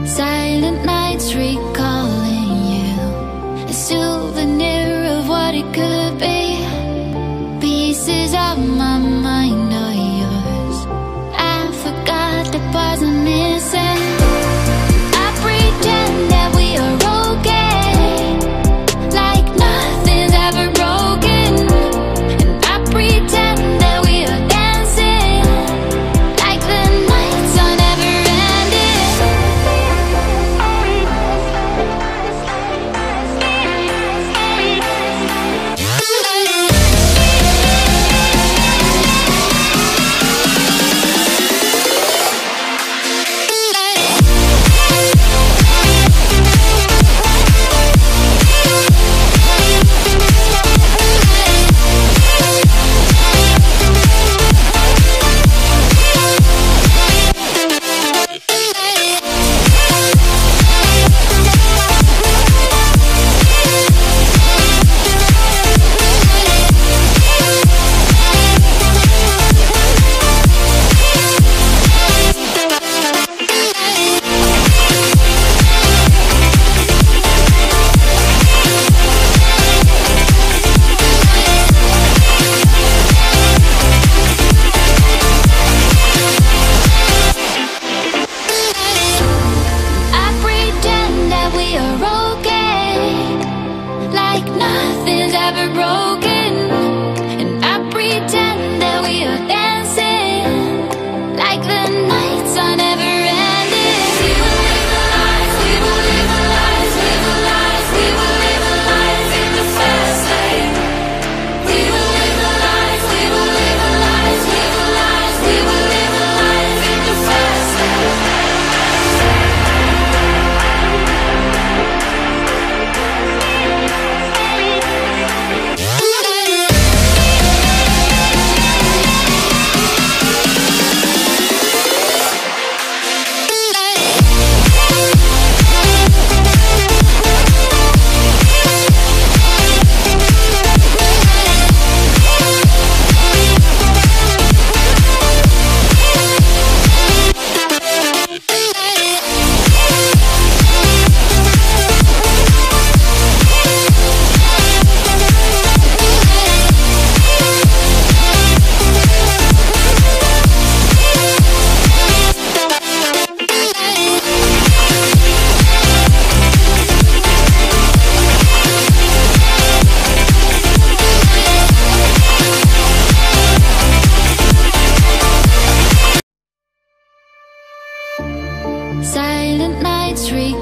Silent nights recalling you, a souvenir of what it could be. Pieces of my mind are yours. I forgot the parts I'm missing. I pretend that we are okay, like nothing's ever broken. And I pretend that we are dancing, like the nights are never ending. Silent nights